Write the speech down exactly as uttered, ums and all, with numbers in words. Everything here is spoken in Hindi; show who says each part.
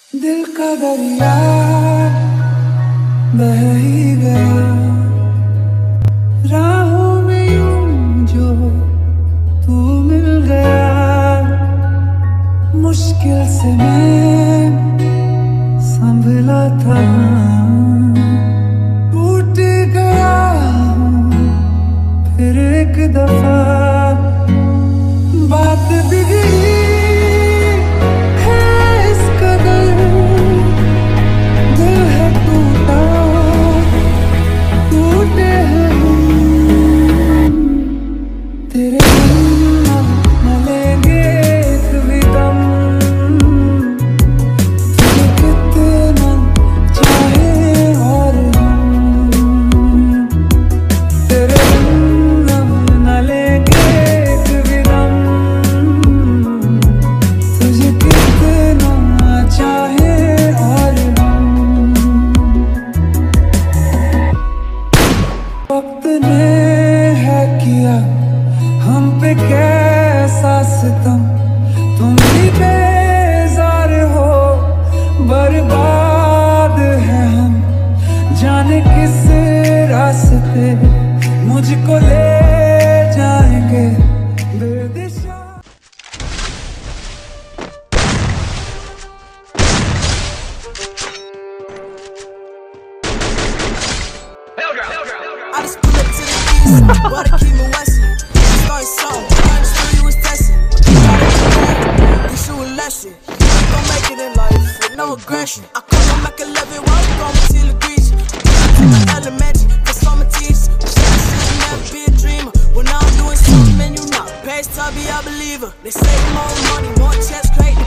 Speaker 1: दिल का दरिया बह ही गया राहों में यूं जो तू मिल गया। मुश्किल से मैं संभला था, टूट गया फिर एक दफा। बात बिगड़ी है इस कदर, दिल है टूटा टूटे हैं हम। तेरे बिना न लेंगे एक भी दम, तुझे कितना चाहे और हम। तेरे बिना न लेंगे एक भी दम, तुझे कितना चाहे और हम। वक्त ने है किया हम पे कैसा सितम, तुम भी बेजार हो बर्बाद है हम। जाने किस रास्ते मुझको ले जाएंगे बेदिशा।
Speaker 2: I just pull up to the keys, bought a keep me westin'. Started something, understood you was testing. Teach you a lesson, you ain't gon' make it in life with no aggression. I come on Mac eleven, walk on till the grease. Take my elementary, for summer teeth. Shit, shit, never be a dreamer. When I'm doing something, man, you not. Past Tubby, I believer. They say more money, more checks, great.